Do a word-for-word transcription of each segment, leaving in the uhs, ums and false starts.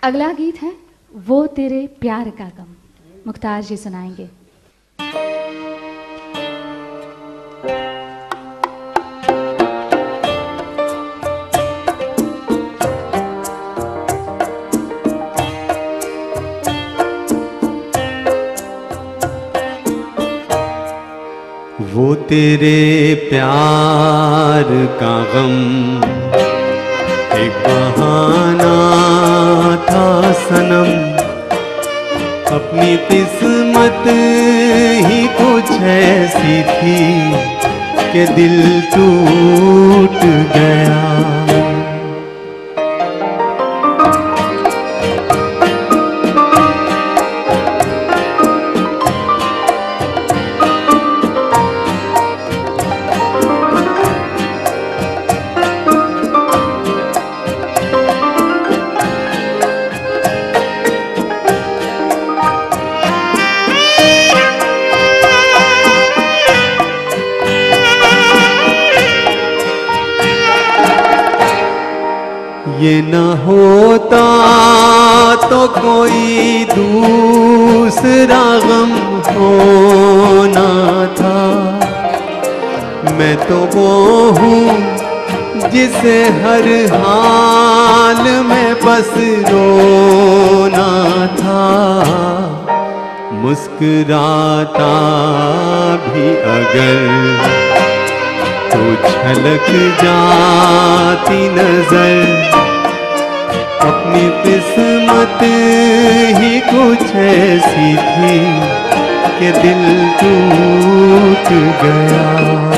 अगला गीत है वो तेरे प्यार का गम, मुख्तार जी सुनाएंगे। वो तेरे प्यार का गम एक बहाना था सनम, अपनी किस्मत ही कुछ ऐसी थी कि दिल टूट गया। ये न होता तो कोई दूसरा गम होना था, मैं तो वो हूँ जिसे हर हाल में बस रोना था। मुस्कुराता भी अगर तो छलक जाती नजर, अपनी किस्मत ही कुछ ऐसी थी कि दिल टूट गया।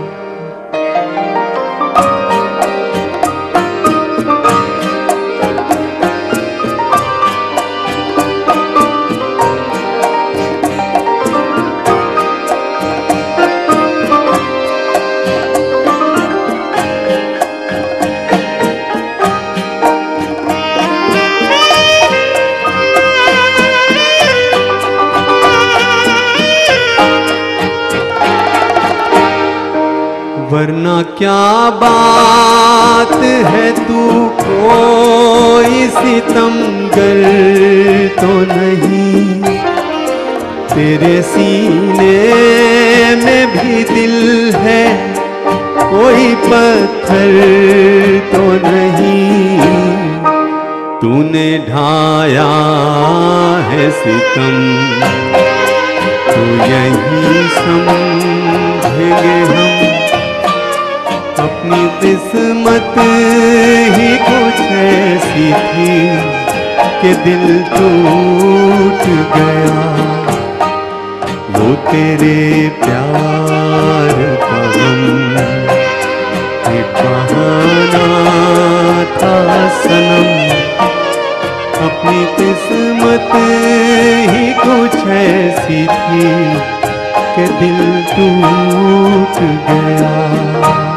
वरना क्या बात है तू कोई सितमगर तो नहीं, तेरे सीने में भी दिल है कोई पत्थर तो नहीं। तूने ढाया है सितम तो यही समझेंगे हम, अपनी किस्मत ही कुछ ऐसी थी कि दिल टूट गया। वो तेरे प्यार का गम एक बहाना था सनम, अपनी किस्मत ही कुछ ऐसी थी कि दिल टूट गया।